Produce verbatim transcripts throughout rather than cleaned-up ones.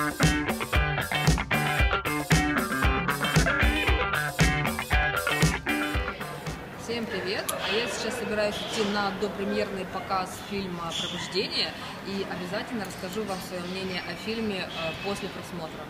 Всем привет! А я сейчас собираюсь идти на допремьерный показ фильма «Пробуждение» и обязательно расскажу вам свое мнение о фильме после просмотра.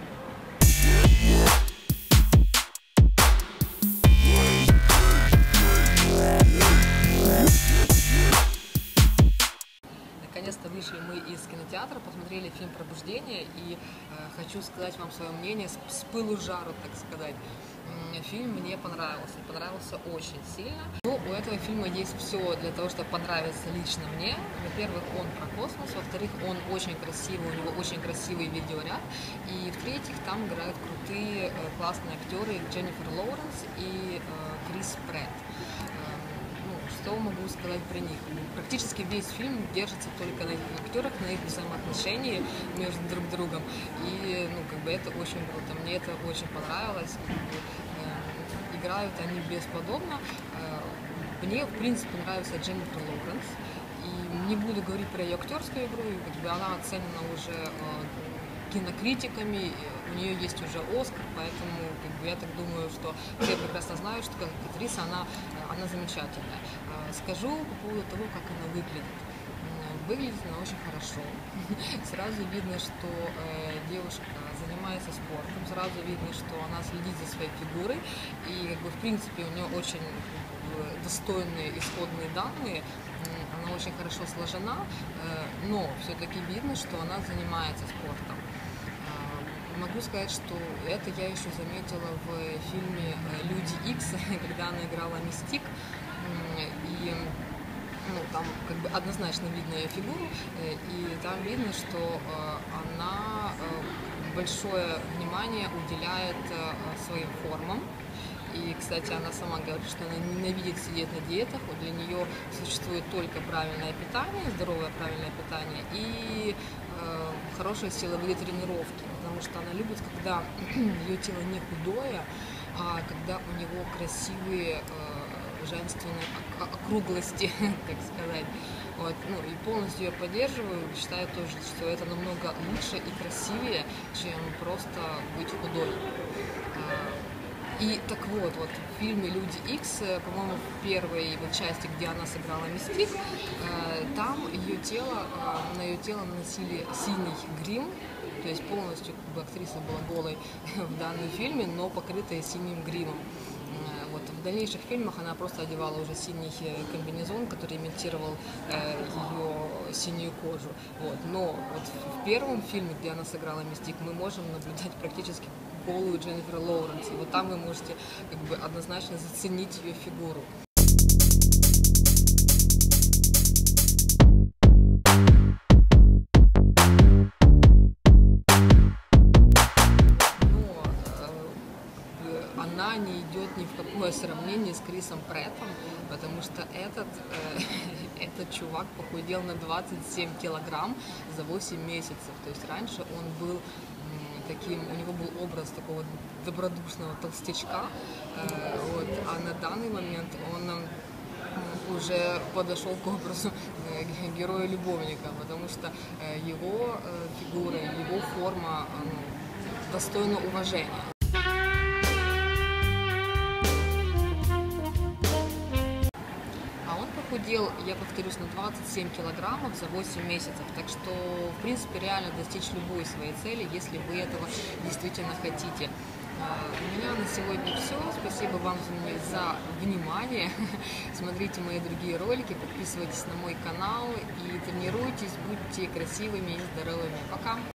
Наконец-то вышли мы из кинотеатра, посмотрели фильм «Пробуждение», и э, хочу сказать вам свое мнение с, с пылу жару, так сказать. Фильм мне понравился, понравился очень сильно. Но у этого фильма есть все для того, чтобы понравиться лично мне. Во-первых, он про космос, во-вторых, он очень красивый, у него очень красивый видеоряд, и в-третьих, там играют крутые, классные актеры Дженнифер Лоуренс и э, Крис Претт. Что могу сказать про них? Практически весь фильм держится только на этих актерах, на их взаимоотношении между друг другом. И ну, как бы это очень круто. Мне это очень понравилось. Как бы, э, играют они бесподобно. Э, мне, в принципе, нравится Дженнифер Лоуренс. И не буду говорить про ее актерскую игру. Как бы она оценена уже э, кинокритиками. У нее есть уже Оскар, поэтому как бы, я так думаю, что все прекрасно знают, что как актриса она, она замечательная. Скажу по поводу того, как она выглядит. Выглядит она очень хорошо. Сразу видно, что э, девушка занимается спортом, сразу видно, что она следит за своей фигурой. И как бы, в принципе, у нее очень как бы, достойные исходные данные. Она очень хорошо сложена, э, но все-таки видно, что она занимается спортом. Могу сказать, что это я еще заметила в фильме «Люди Икс», когда она играла Мистик, и ну, там как бы однозначно видно ее фигуру, и там видно, что она большое внимание уделяет своим формам. И, кстати, она сама говорит, что она ненавидит сидеть на диетах, для нее существует только правильное питание, здоровое правильное питание и э, хорошие силовые тренировки, потому что она любит, когда ее тело не худое, а когда у него красивые э, женственные округлости, так сказать. Вот, ну, и полностью ее поддерживаю, считаю тоже, что это намного лучше и красивее, чем просто быть худой. И так вот, вот в фильме «Люди Икс», по-моему, в первой вот части, где она сыграла Мистик, э, там ее тело, э, на ее тело наносили синий грим, то есть полностью как бы, актриса была голой в данном фильме, но покрытая синим гримом. Э, вот, в дальнейших фильмах она просто одевала уже синий комбинезон, который имитировал э, ее синюю кожу. Вот. Но вот в первом фильме, где она сыграла Мистик, мы можем наблюдать практически голую Дженнифер Лоуренс. И вот там вы можете как бы однозначно заценить ее фигуру. Но э, она не идет ни в какое сравнение с Крисом Преттом, потому что этот, э, этот чувак похудел на двадцать семь килограмм за восемь месяцев. То есть раньше он был таким, у него был образ такого добродушного толстячка, э, вот, а на данный момент он э, уже подошел к образу э, героя-любовника, потому что э, его э, фигура, его форма э, достойна уважения. Похудел, я повторюсь, на двадцать семь килограммов за восемь месяцев, так что, в принципе, реально достичь любой своей цели, если вы этого действительно хотите. У меня на сегодня все. Спасибо вам за внимание. Смотрите мои другие ролики, подписывайтесь на мой канал и тренируйтесь, будьте красивыми и здоровыми. Пока!